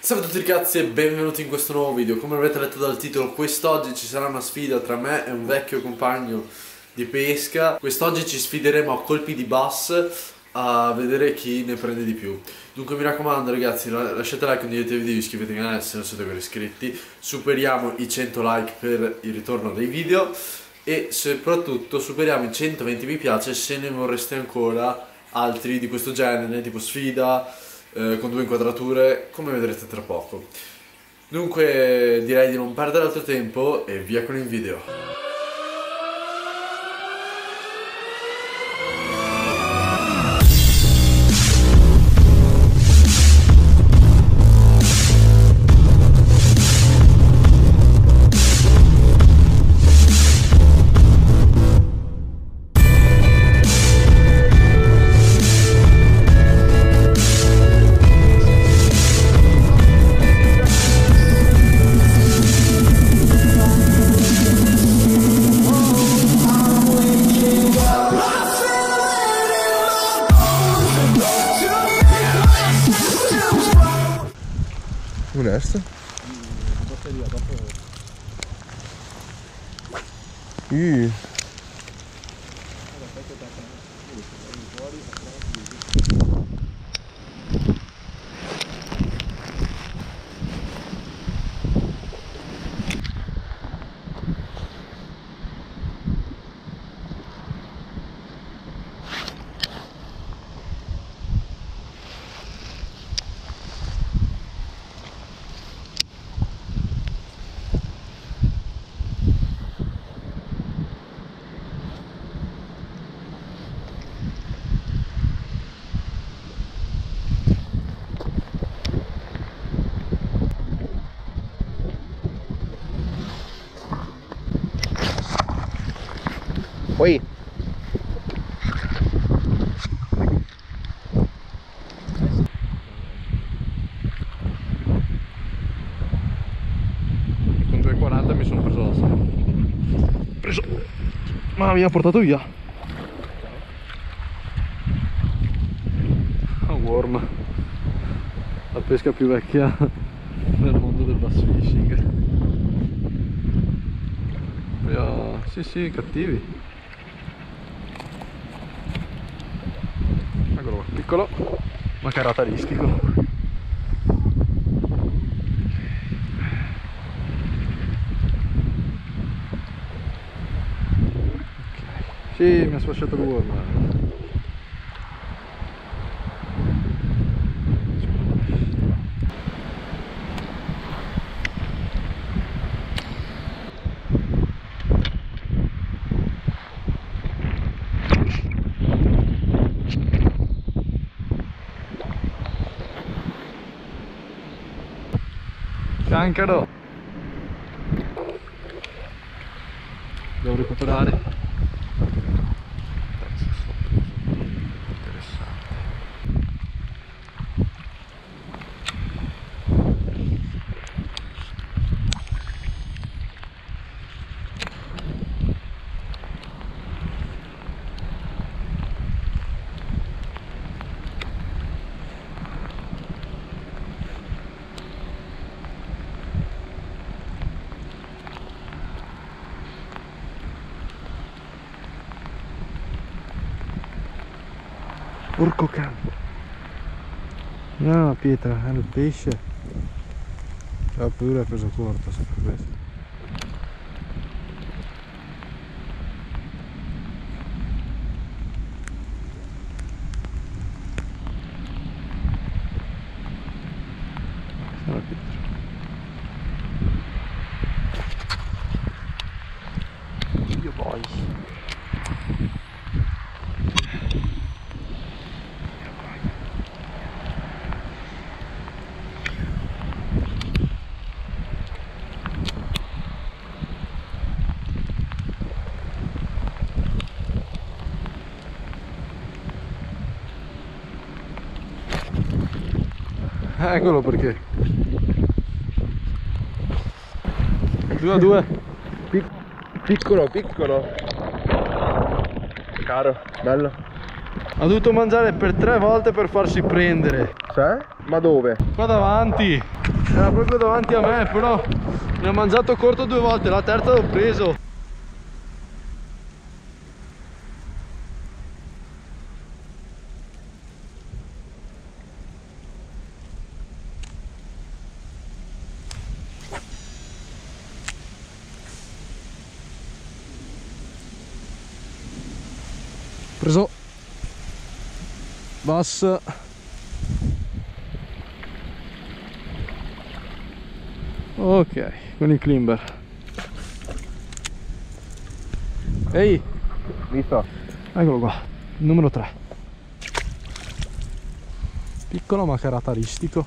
Salve a tutti ragazzi e benvenuti in questo nuovo video. Come avrete letto dal titolo, quest'oggi ci sarà una sfida tra me e un vecchio compagno di pesca. Quest'oggi ci sfideremo a colpi di bass a vedere chi ne prende di più. Dunque mi raccomando ragazzi, lasciate like, condividete il video, iscrivetevi al canale se non siete ancora iscritti. Superiamo i 100 like per il ritorno dei video e soprattutto superiamo i 120 mi piace se ne vorreste ancora altri di questo genere, tipo sfida con 2 inquadrature, come vedrete tra poco. Dunque direi di non perdere altro tempo e via con il video. Onesto? Batteria dopo. Oi! Con 2,40 mi sono preso la sala. Ma mi ha portato via. A worm, la pesca più vecchia nel mondo del bass fishing. Sì, cattivi. Eccolo qua, piccolo ma caratteristico. Okay. Sì, mi ha sfasciato l'uomo. Cancaro! Devo recuperare. Porco cane! Non è una pietra, è il pesce. La pure ha preso corto, sempre questo. È una pietra. Io poi. Eccolo perché 2-2. Piccolo, caro, bello. Ha dovuto mangiare per 3 volte per farsi prendere. C'è? Ma dove? Qua davanti. Era proprio davanti a me, però mi ha mangiato corto 2 volte, la terza l'ho preso. Preso bass. Ok, con il climber. Ehi, Visto? eccolo qua, il numero 3. Piccolo ma caratteristico.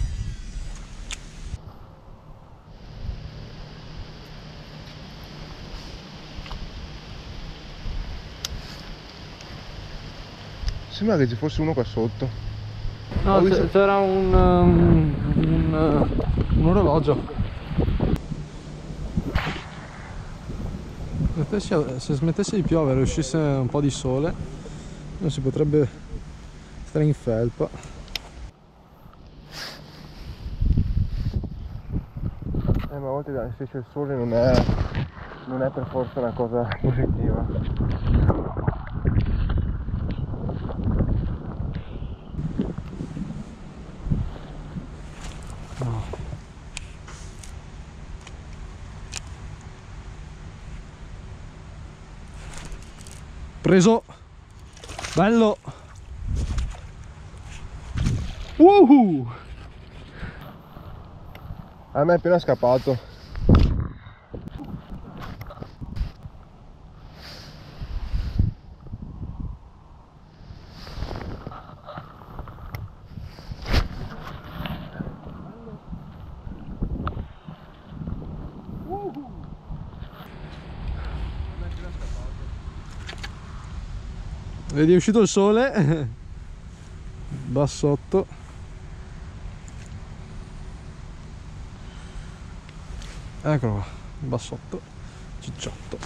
Sembra che ci fosse uno qua sotto. No, c'era un orologio. Se smettesse di piovere e uscisse un po' di sole, non si potrebbe stare in felpa. Ma a volte se c'è il sole non è per forza una cosa positiva. Preso, bello. Woohoo! A me è appena scappato. Vedi, è uscito il sole. Bassotto. Eccolo qua, bassotto, cicciotto.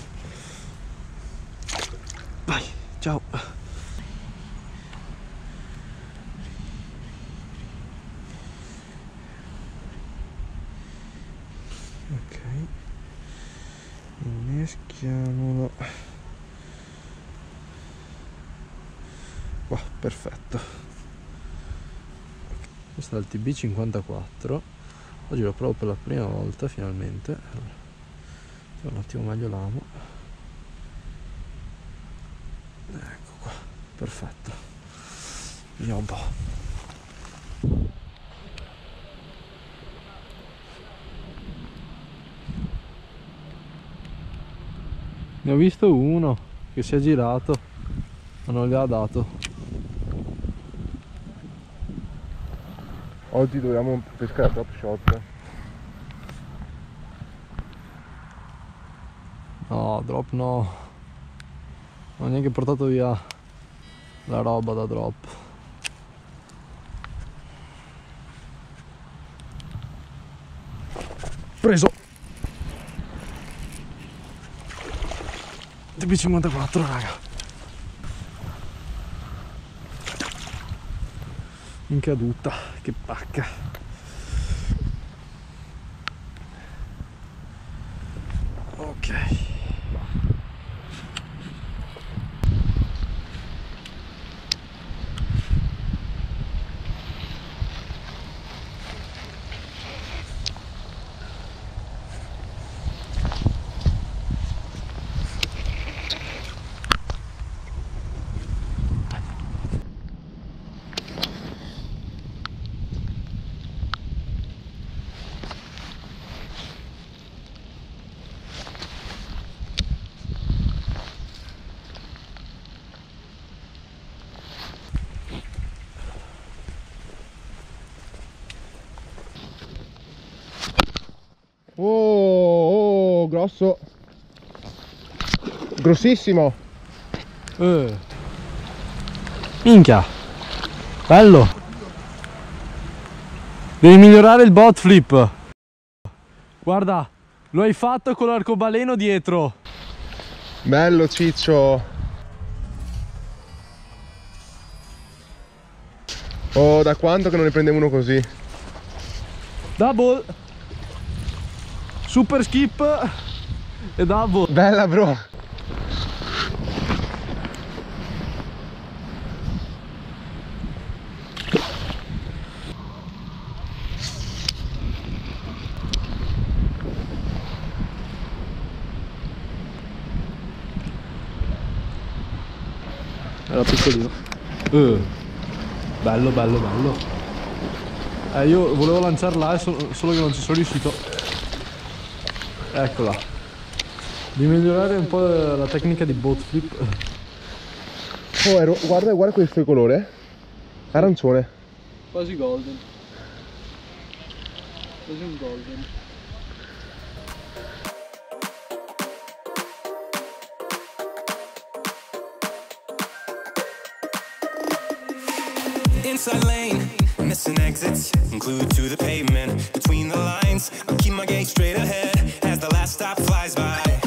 Vai, ciao. Ok, inneschiamolo. Wow, perfetto. Questo è il TB54. Oggi lo provo per la prima volta finalmente. Un attimo meglio l'amo. Ecco qua, perfetto. Vediamo un po'. Ne ho visto uno che si è girato, ma non gli ha dato. Oggi dobbiamo pescare drop shot. No, drop no. Non ho neanche portato via la roba da drop. Preso! TB54, raga. In caduta, che pacca. Ok. Oh, grosso. Grossissimo. Minchia, bello. Devi migliorare il bot flip. Guarda, lo hai fatto con l'arcobaleno dietro. Bello Ciccio. Oh, da quanto che non ne prendevo uno così? Double. Super skip e double. Bella, bro. Era piccolino. Bello, bello, bello. Io volevo lanciarla, solo che non ci sono riuscito. Eccola. Di migliorare un po' la tecnica di boat flip. Oh, guarda questo colore. Arancione. Quasi golden. Quasi un golden. Inside lane, missing exits, glued to the pavement. Between the lines, I'll keep my gaze straight ahead as the last stop flies by.